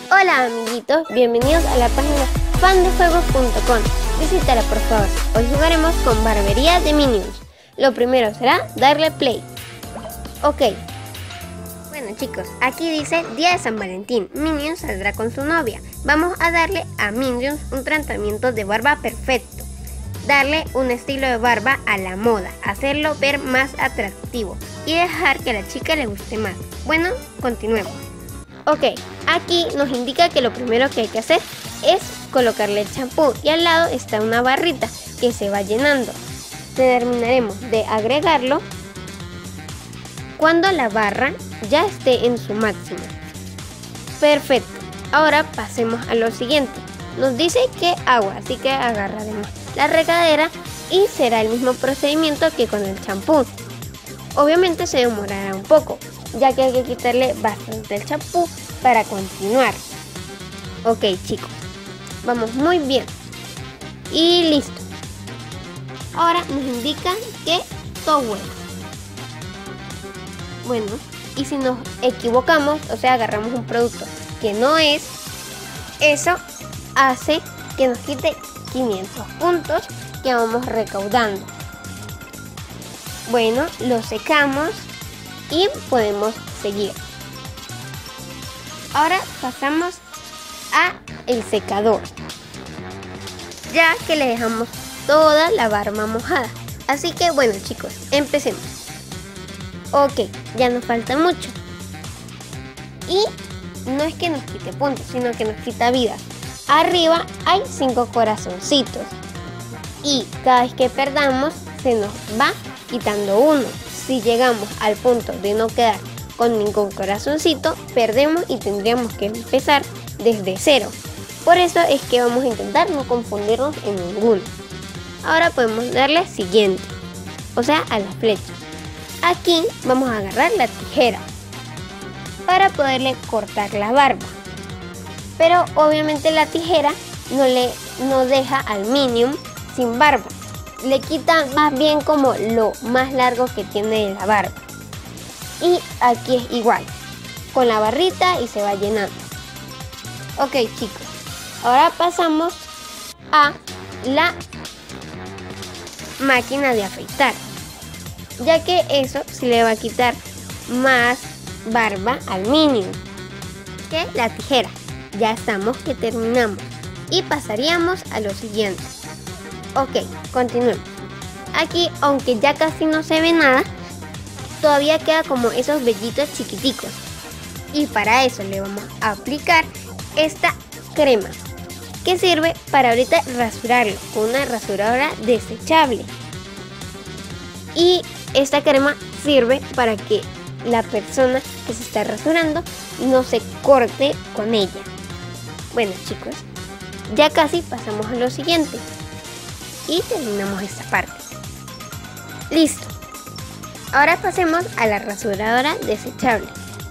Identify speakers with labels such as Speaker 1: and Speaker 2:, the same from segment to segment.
Speaker 1: Hola amiguitos, bienvenidos a la página fandejuegos.com. Visítala por favor. Hoy jugaremos con Barbería de Minions. Lo primero será darle play. Ok. Bueno chicos, aquí dice Día de San Valentín. Minions saldrá con su novia. Vamos a darle a Minions un tratamiento de barba perfecto. Darle un estilo de barba a la moda. Hacerlo ver más atractivo. Y dejar que a la chica le guste más. Bueno, continuemos. Ok, aquí nos indica que lo primero que hay que hacer es colocarle el champú y al lado está una barrita que se va llenando. Terminaremos de agregarlo cuando la barra ya esté en su máximo. Perfecto, ahora pasemos a lo siguiente. Nos dice que agua, así que agarraremos la regadera y será el mismo procedimiento que con el champú. Obviamente se demorará un poco, ya que hay que quitarle bastante el champú para continuar. Ok chicos, vamos muy bien y listo. Ahora nos indican que towel. Bueno, y si nos equivocamos, o sea agarramos un producto que no es, eso hace que nos quite 500 puntos que vamos recaudando. Bueno, lo secamos y podemos seguir. Ahora pasamos a el secador, ya que le dejamos toda la barba mojada. Así que bueno chicos, empecemos. Ok, ya nos falta mucho. Y no es que nos quite puntos, sino que nos quita vida. Arriba hay 5 corazoncitos. Y cada vez que perdamos, se nos va quitando uno. Si llegamos al punto de no quedar con ningún corazoncito, perdemos y tendríamos que empezar desde cero. Por eso es que vamos a intentar no confundirnos en ninguno. Ahora podemos darle siguiente, o sea a la flecha. Aquí vamos a agarrar la tijera para poderle cortar la barba. Pero obviamente la tijera no deja al Minion sin barba. Le quita más bien como lo más largo que tiene de la barba. Y aquí es igual, con la barrita y se va llenando. Ok chicos, ahora pasamos a la máquina de afeitar, ya que eso sí le va a quitar más barba al Minion que la tijera. Ya estamos que terminamos y pasaríamos a lo siguiente. Ok, continuemos. Aquí, aunque ya casi no se ve nada, todavía queda como esos vellitos chiquiticos. Y para eso le vamos a aplicar esta crema, que sirve para ahorita rasurarlo con una rasuradora desechable. Y esta crema sirve para que la persona que se está rasurando no se corte con ella. Bueno chicos, ya casi pasamos a lo siguiente. Y terminamos esta parte. Listo. Ahora pasemos a la rasuradora desechable.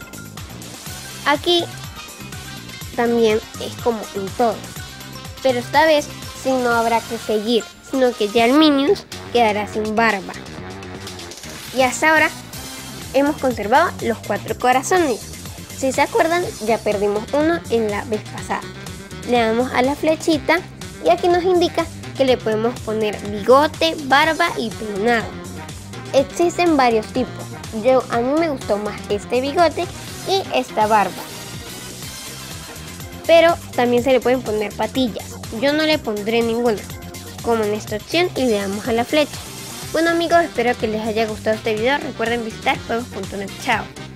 Speaker 1: Aquí también es como en todo, pero esta vez sí no habrá que seguir, sino que ya el Minions quedará sin barba. Y hasta ahora hemos conservado los 4 corazones. Si se acuerdan, ya perdimos uno en la vez pasada. Le damos a la flechita y aquí nos indica que le podemos poner bigote, barba y peinado. Existen varios tipos. A mí me gustó más este bigote y esta barba. Pero también se le pueden poner patillas. Yo no le pondré ninguna, como en esta opción, y le damos a la flecha. Bueno amigos, espero que les haya gustado este video. Recuerden visitar juegos.net. Chao.